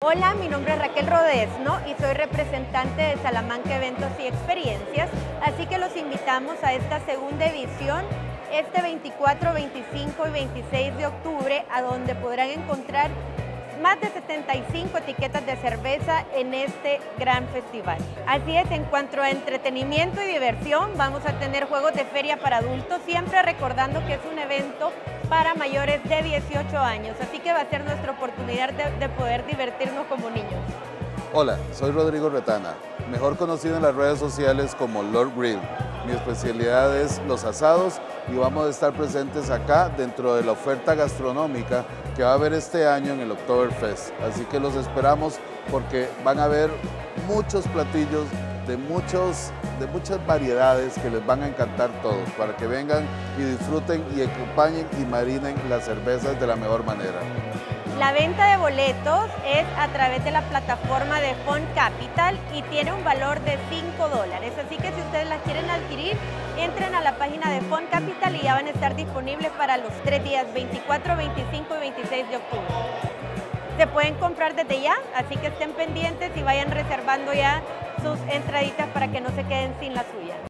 Hola, mi nombre es Raquel Rodesno y soy representante de Salamanca Eventos y Experiencias, así que los invitamos a esta segunda edición, este 24, 25 y 26 de octubre, a donde podrán encontrar más de 75 etiquetas de cerveza en este gran festival. Así es, en cuanto a entretenimiento y diversión, vamos a tener juegos de feria para adultos, siempre recordando que es un evento para mayores de 18 años, así que va a ser nuestra oportunidad de poder divertirnos como niños. Hola, soy Rodrigo Retana, mejor conocido en las redes sociales como Lord Grill. Mi especialidad es los asados y vamos a estar presentes acá dentro de la oferta gastronómica que va a haber este año en el Oktoberfest. Así que los esperamos porque van a haber muchos platillos de muchas variedades que les van a encantar todos, para que vengan y disfruten y acompañen y marinen las cervezas de la mejor manera. La venta de boletos es a través de la plataforma de Fun Capital y tiene un valor de $5. Así que si ustedes las quieren adquirir, entren a la página de Fun Capital y ya van a estar disponibles para los 3 días, 24, 25 y 26 de octubre. Se pueden comprar desde ya, así que estén pendientes y vayan reservando ya sus entraditas para que no se queden sin la suya.